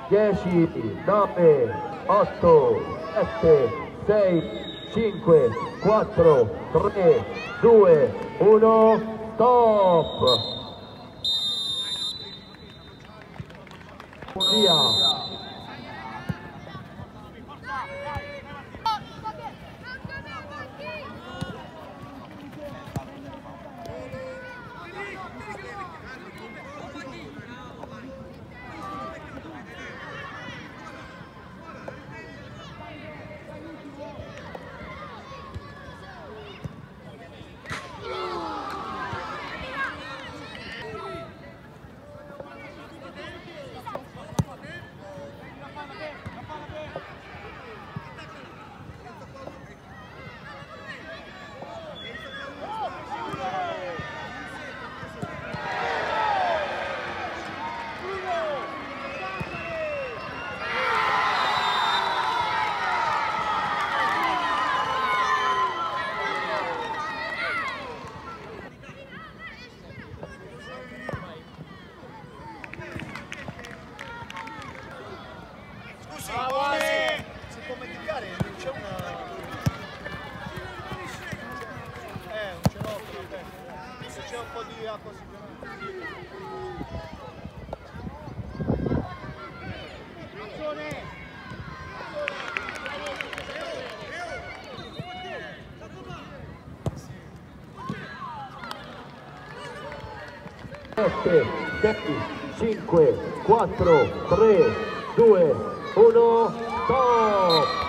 10, 9, 8, 7, 6, 5, 4, 3, 2, 1, stop! Via! Si può medicare, non c'è una... non ce l'ho però, se c'è un po' di acqua Sette, 6, 5, 4, 3, 2, 1, stop!